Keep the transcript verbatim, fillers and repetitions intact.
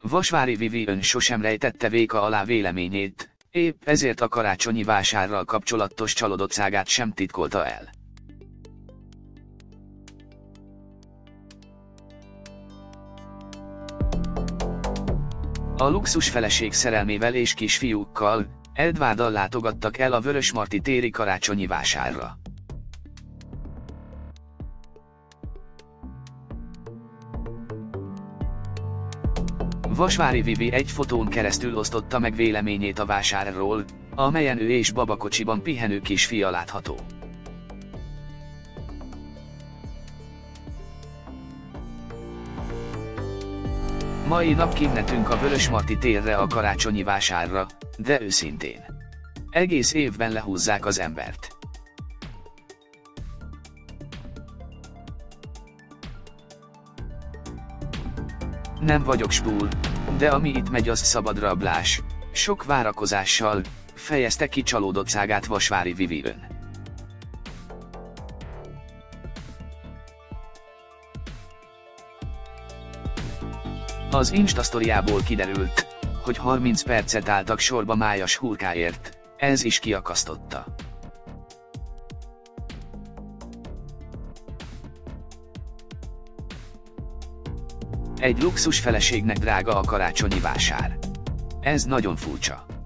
Vasvári Vivian sosem rejtette véka alá véleményét, épp ezért a karácsonyi vásárral kapcsolatos csalódottságát sem titkolta el. A luxus feleség szerelmével és kisfiúkkal, Edwarddal látogattak el a Vörösmarty téri karácsonyi vásárra. Vasvári Vivi egy fotón keresztül osztotta meg véleményét a vásárról, amelyen ő és babakocsiban pihenő kisfia látható. Mai nap kimentünk a Vörösmarty térre a karácsonyi vásárra, de őszintén. Egész évben lehúzzák az embert. Nem vagyok spúl, de ami itt megy az szabadrablás, sok várakozással, fejezte ki csalódottságát Vasvári Vivian. Az Instasztoriából kiderült, hogy harminc percet álltak sorba májas hurkáért, ez is kiakasztotta. Egy luxus feleségnek drága a karácsonyi vásár. Ez nagyon furcsa.